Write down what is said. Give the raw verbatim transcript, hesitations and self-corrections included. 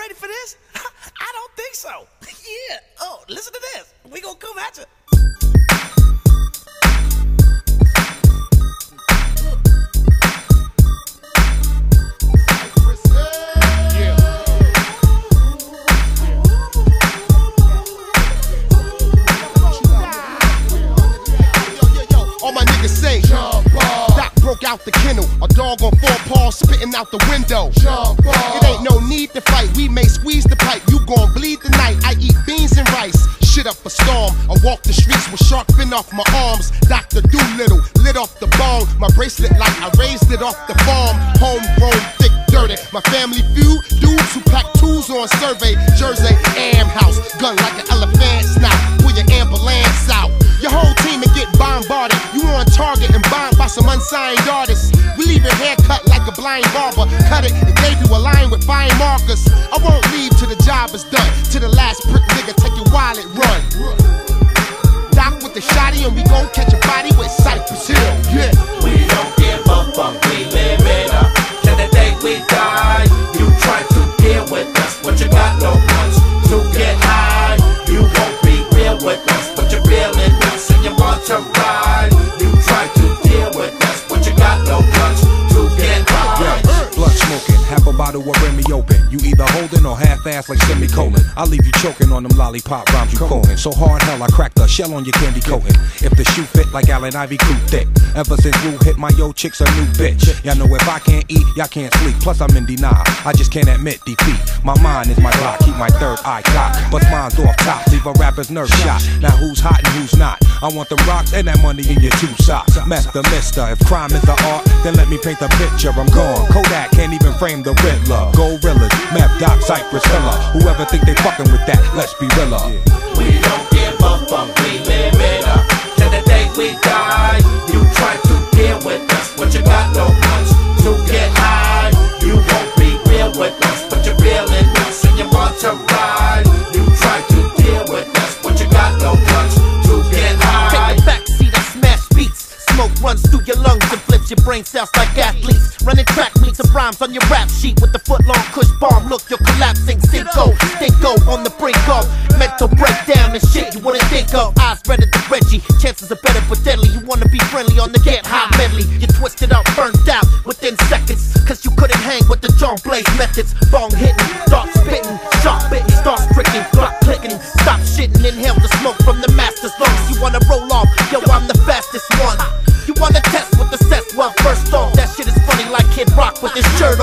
ready for this? I don't think so. Yeah. Oh, listen to this. We gonna come at you. All my niggas say, jump ball. Doc broke out the kennel, a dog on four paws spitting out the window. Jump ball. It ain't no need to fight, we may squeeze the pipe. You gon' bleed tonight, I eat beans and rice. Shit up a storm, I walk the streets with shark fin off my arms. Doctor Doolittle, lit off the bone. My bracelet like I raised it off the farm. Homegrown, thick, dirty. My family feud, dudes who pack tools on survey. Jersey, Am House, gun like an elephant snout. Pull your ambulance out. Your whole team and get bombarded. You on target and bombed by some unsigned artists. We leave your hair cut like a blind barber. Cut it and gave you a line with fine markers. I won't leave till the job is done. To the last prick nigga, take your wallet, run. Doc with the shotty and we gon' catch a body with Cypress Hill. Yeah. We don't give a fuck, we live it up. Till the day we die. You try to deal with us, but you got no guns to get high. You won't be real with us, but you're real in us and you want to ride. You try to deal with us, but you got no guns to get high. Yeah, blood smoking, half a bottle of Remy open. You either holding or half-ass like semicolon. I'll leave you choking on them lollipop rhymes you quoting. So hard hell, I cracked the shell on your candy coating. If the shoe fit like Allen Ivy, cool thick. Ever since Wu hit my yo chick's a new bitch. Y'all know if I can't eat, y'all can't sleep. Plus I'm in denial, I just can't admit defeat. My mind is my block, keep my third eye cocked. Bust mine's off top, leave a rapper's nerve shot. Now who's hot and who's not? I want them rocks and that money in your two socks. Meth the mister, if crime is the art, then let me paint the picture. I'm gone. Kodak can't even frame the Riddler. Gorillas, Meth, Doc, Cypress, Hiller. Whoever think they fucking with that, let's be realer. We don't give a fuck, we live it up. Till the day we die. You try to deal with us, but you got no guns to get high. You won't be real with us, but you're real in us and you want to ride. You try to deal with us, but you got no guns to get high. Take a backseat and smash beats. Smoke runs through your lungs and flips your brain cells like athletes. Running track meets and rhymes on your rap sheet with the foot-long cush bomb. Look, you're collapsing. Cinco, stinko on the brink of mental breakdown and shit you wouldn't think of. Eyes redder than Reggie. Chances are better but deadly. You wanna be friendly on the get high medley. You twisted up, burnt out within seconds. Cause you couldn't hang with the John Blaze methods. Bong hitting, start spitting, sharp bitten, start pricking, block clicking. Stop shitting, inhale the smoke from the master's lungs. You wanna roll off, yo, I'm the fastest one. You wanna test with the sets? Well, first off, that shit is funny like Kid Rock with his shirt